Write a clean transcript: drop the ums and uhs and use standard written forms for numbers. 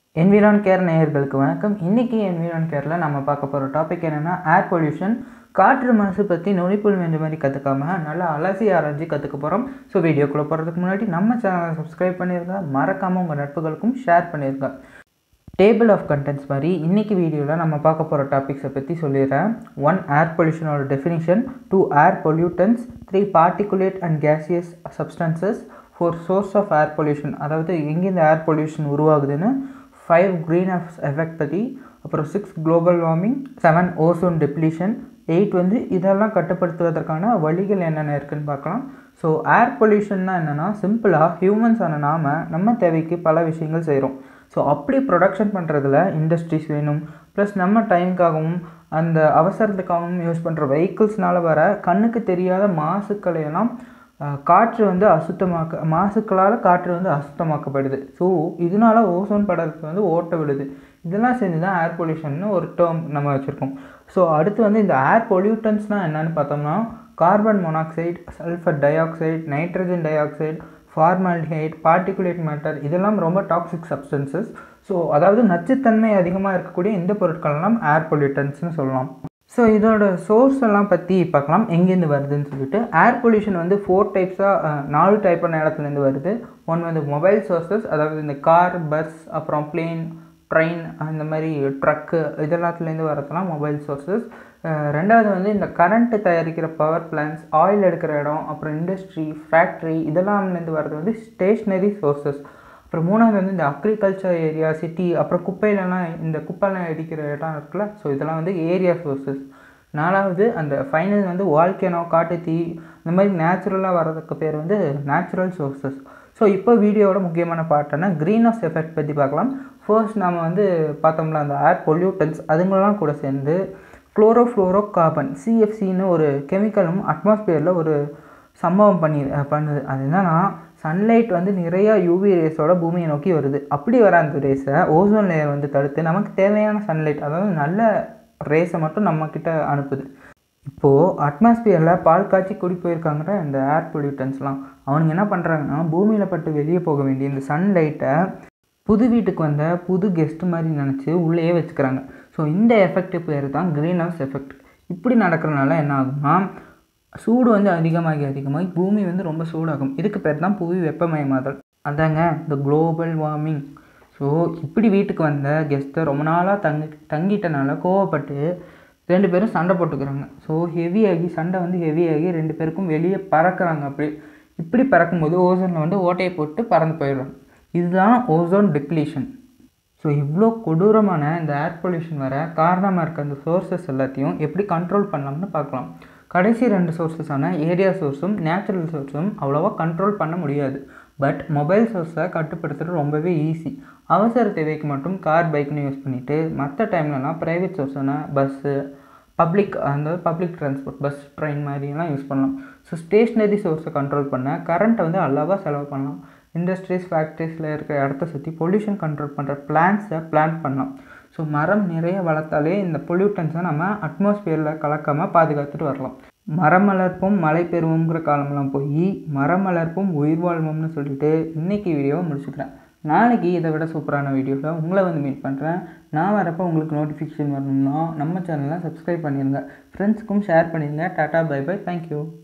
Environcare நேயர்களுக்கு வணக்கம். இன்னைக்கு Environcareல நம்ம பார்க்க போற டாபிக் என்னன்னா ஏர் பொல்யூஷன். காற்று மாசு பத்தி நுனிப்புல் வேண்ட மாதிரி கத்துக்காம நல்லா அலசி ஆராய்ச்சி கத்துக்க போறோம். ஸோ வீடியோக்குள்ள போறதுக்கு முன்னாடி நம்ம சேனலை சப்ஸ்கிரைப் பண்ணிருங்க. மறக்காம உங்க நட்புகளுக்கும் ஷேர் பண்ணிருங்க. டேபிள் ஆஃப் கண்டென்ட்ஸ் மாதிரி இன்னைக்கு வீடியோவில் நம்ம பார்க்க போகிற டாபிக்ஸை பற்றி சொல்லிடுறேன். 1 ஏர் பொல்யூஷனோட definition, 2 air pollutants, 3 particulate and gaseous substances, 4 source of air pollution, அதாவது எங்கே இந்த ஏர் பொல்யூஷன் உருவாகுதுன்னு, 5 க்ரீன் ஹவுஸ் எஃபெக்ட் பற்றி, அப்புறம் 6 குளோபல் வார்மிங், 7 ஓசோன் டெப்ளீஷன், 8 வந்து இதெல்லாம் கட்டுப்படுத்துவதற்கான வழிகள் என்னென்ன இருக்குதுன்னு பார்க்கலாம். ஸோ ஏர் பொல்யூஷன்னா என்னென்னா சிம்பிளாக ஹியூமன்ஸான நம்ம தேவைக்கு பல விஷயங்கள் செய்கிறோம். ஸோ அப்படி ப்ரொடக்ஷன் பண்ணுறதுல இண்டஸ்ட்ரீஸ் வேணும், ப்ளஸ் நம்ம டைமுக்காகவும் அந்த அவசரத்துக்காகவும் யூஸ் பண்ணுற வெஹிக்கிள்ஸ்னால் வர கண்ணுக்கு தெரியாத மாசுக்களையெல்லாம் காற்று வந்து மாசுக்களால் காற்று வந்து அசுத்தமாக்கப்படுது. ஸோ இதனால ஓசோன் படலத்துக்கு வந்து ஓட்ட விடுது. இதெல்லாம் சேர்ந்து தான் ஏர் பொல்யூஷன்னு ஒரு டேர்ம் நம்ம வச்சுருக்கோம். ஸோ அடுத்து வந்து இந்த ஏர் பொல்யூட்டன்ஸ்னால் என்னென்னு பார்த்தோம்னா carbon monoxide, sulphur dioxide, nitrogen dioxide, formaldehyde, particulate matter, இதெல்லாம் ரொம்ப டாக்ஸிக் சப்ஸ்டன்சஸ். ஸோ அதாவது நச்சுத்தன்மை அதிகமாக இருக்கக்கூடிய இந்த பொருட்களெல்லாம் ஏர் பொல்யூட்டன்ஸ்னு சொல்லலாம். ஸோ இதோட சோர்ஸ் எல்லாம் பற்றி பார்க்கலாம், எங்கேருந்து வருதுன்னு சொல்லிட்டு. ஏர் பொல்யூஷன் வந்து 4 டைப்ஸாக 4 டைப்பான இடத்துலேருந்து வருது. ஒன்று வந்து மொபைல் சோர்ஸஸ், அதாவது இந்த கார், பஸ், அப்புறம் பிளேன், ட்ரெயின், அந்த மாதிரி ட்ரக்கு, இதெல்லாத்துலேருந்து வரதெல்லாம் மொபைல் சோர்ஸஸ். ரெண்டாவது வந்து இந்த கரண்ட்டு தயாரிக்கிற பவர் பிளான்ஸ், ஆயில் எடுக்கிற இடம், அப்புறம் இண்டஸ்ட்ரி, ஃபேக்ட்ரி, இதெல்லாம்லேருந்து வர்றது வந்து ஸ்டேஷ்னரி சோர்ஸஸ். அப்புறம் மூணாவது வந்து இந்த அக்ரிகல்ச்சர் ஏரியா, சிட்டி, அப்புறம் குப்பையிலலாம் இந்த குப்பைலாம் அடிக்கிற இடம் இருக்குல்ல, ஸோ இதெல்லாம் வந்து ஏரியா சோர்ஸஸ். நாலாவது அந்த ஃபைனல் வந்து வால்கேனோ, காட்டுத்தீ, இந்த மாதிரி நேச்சுரலாக வர்றதுக்கு பேர் வந்து நேச்சுரல் சோர்ஸஸ். ஸோ இப்போ வீடியோவோட முக்கியமான பார்ட்டுன்னா க்ரீன் ஹவுஸ் எஃபெக்ட் பற்றி பார்க்கலாம். ஃபர்ஸ்ட் நம்ம வந்து பார்த்தோம்னா அந்த ஏர் பொல்யூட்டன்ஸ் அதுங்கெல்லாம் கூட சேர்ந்து குளோரோஃப்ளோரோ கார்பன், சிஎஃப்சின்னு ஒரு கெமிக்கலும் அட்மாஸ்பியரில் ஒரு சம்பவம் பண்ணுது. அது என்னன்னா சன்லைட் வந்து நிறையா யூவி ரேஸோட பூமியை நோக்கி வருது. அப்படி வர அந்த ரேஸை ஓசோன் லேயர் வந்து தடுத்து நமக்கு தேவையான சன்லைட், அதாவது நல்ல ரேஸை மட்டும் நம்மக்கிட்ட அனுப்புது. இப்போது அட்மாஸ்பியரில் பால் காய்ச்சி குடி போயிருக்காங்கிற இந்த ஏர் பொல்யூட்டன்ஸ்லாம் அவனுங்க என்ன பண்ணுறாங்கன்னா பூமியில் பட்டு வெளியே போக வேண்டிய இந்த சன்லைட்டை புது வீட்டுக்கு வந்த புது கெஸ்ட் மாதிரி நினச்சி உள்ளேயே வச்சுக்கிறாங்க. ஸோ இந்த எஃபெக்ட் பேர் தான் க்ரீன் ஹவுஸ் எஃபெக்ட். இப்படி நடக்கிறதுனால என்ன ஆகும்னா சூடு வந்து அதிகமாகி பூமி வந்து ரொம்ப சூடாகும். இதுக்கு பேர் தான் புவி வெப்பமயமாதல், அதாங்க இந்த குளோபல் வார்மிங். ஸோ இப்படி வீட்டுக்கு வந்த கெஸ்ட்டை ரொம்ப நாளாக தங்கிட்டனால கோவப்பட்டு 2 பேரும் சண்டை போட்டுக்கிறாங்க. ஸோ சண்டை வந்து ஹெவியாகி 2 பேருக்கும் வெளியே பறக்கிறாங்க. இப்படி பறக்கும்போது ஓசோனில் வந்து ஓட்டையை போட்டு பறந்து போயிடுறாங்க. இதுதான் ஓசோன் டெப்ளீஷன். ஸோ இவ்வளோ கொடூரமான இந்த ஏர் பொல்யூஷன் வர காரணமாக இருக்க அந்த சோர்ஸஸ் எல்லாத்தையும் எப்படி கண்ட்ரோல் பண்ணலாம்னு பார்க்கலாம். கடைசி 2 சோர்ஸஸான ஏரியா சோர்ஸும் நேச்சுரல் சோர்ஸும் அவ்வளோவா கண்ட்ரோல் பண்ண முடியாது. பட் மொபைல் சோர்ஸை கட்டுப்படுத்துறது ரொம்பவே ஈஸி. அவசர தேவைக்கு மட்டும் கார், பைக்னு யூஸ் பண்ணிவிட்டு மற்ற டைம்லலாம் ப்ரைவேட் சோர்ஸான bus, public transport, bus, train மாதிரிலாம் யூஸ் பண்ணலாம். ஸோ ஸ்டேஷ்னரி சோர்ஸை கண்ட்ரோல் பண்ண கரண்ட்டை வந்து அளவாக செலவு பண்ணலாம். இண்டஸ்ட்ரீஸ், ஃபேக்ட்ரிஸில் இருக்கிற இடத்த சுற்றி பொல்யூஷன் கண்ட்ரோல் பண்ணுற பிளான்ஸை பிளான் பண்ணலாம். ஸோ மரம் நிறைய வளர்த்தாலே இந்த பொல்யூட்டன்ஸை நம்ம அட்மாஸ்பியரில் கலக்காமல் பாதுகாத்துட்டு வரலாம். மரம் வளர்ப்போம் மழை பெறுவோங்கிற காலம்லாம் போய் மரம் வளர்ப்போம் உயிர் வாழ்வோம்னு சொல்லிட்டு இன்றைக்கி வீடியோவை முடிச்சுக்கிறேன். நாளைக்கு இதை விட சூப்பரான வீடியோவில் உங்களை வந்து மீட் பண்ணுறேன். நான் வரப்போ உங்களுக்கு நோட்டிஃபிகேஷன் வரணும்னா நம்ம சேனலை சப்ஸ்கிரைப் பண்ணிடுங்க, ஃப்ரெண்ட்ஸுக்கும் ஷேர் பண்ணிடுங்க. Tata, bye bye, thank you.